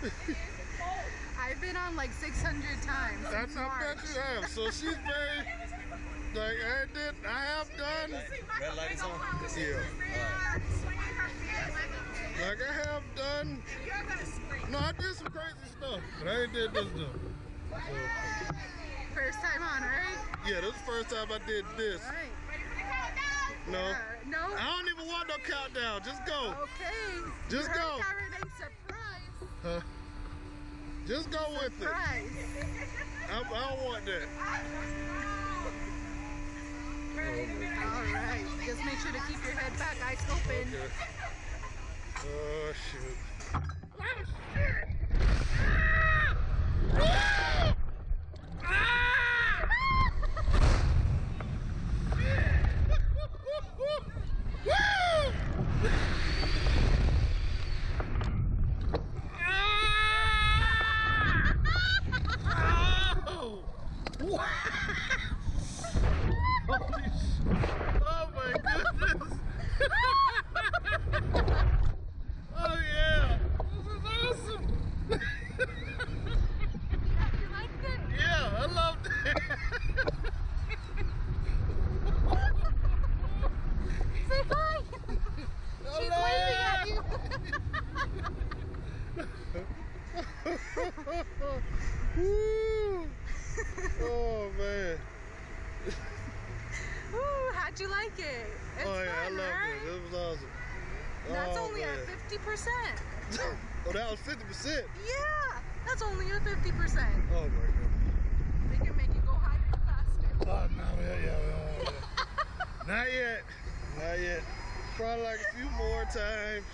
I've been on like 600 times. I bet you have. So she's very, like, I have done. Red light is on? Yeah. Like I have done. No, I did some crazy stuff, but I ain't did this stuff. First time on, right? Yeah, this is the first time I did this. Right. No. No? I don't even want no countdown. Just go. Okay. Just go. Surprise. Just go with it. Surprise. I don't want that. All right. Just make sure to keep your head back, eyes open. Okay. Oh, shoot. Oh, oh my goodness! Oh yeah! This is awesome! You liked it? Yeah, I loved it! Say hi! She's waving at you! Woo. Oh man! Ooh, how'd you like it? It's Oh yeah, I fun, loved right? it. It was awesome. That's Oh, only man. at 50%. Oh, that was 50%. Yeah, that's only at 50%. Oh my god. They can make you go higher and faster. Oh no, yeah. Not yet. Not yet. Probably like a few more times.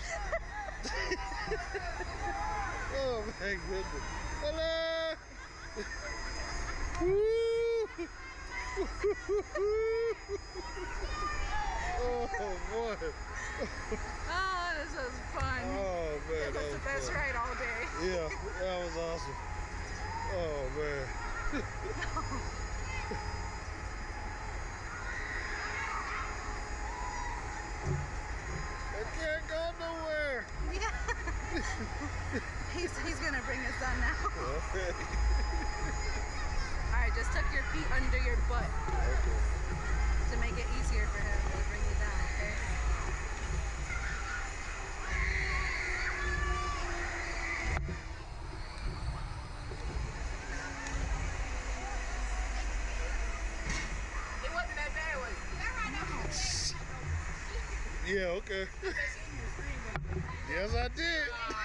Oh my goodness. Hello. Woo. Oh boy. Oh, this was fun. Oh man, It was the best fun. ride all day. Yeah, that was awesome. Oh man. I can't go nowhere. Yeah. he's gonna bring us down now. Okay. Alright, just tuck your feet under your butt Okay. to make it easier for him to bring you down, okay? It wasn't that bad, was it? Yeah, okay. Yes, I did.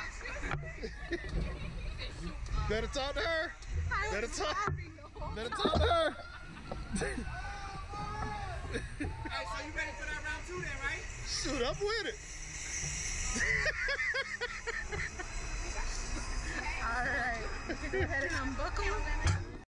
Better talk to her. Better talk to her. Hey, so you ready for that round 2 then, right? Shoot, I'm with it.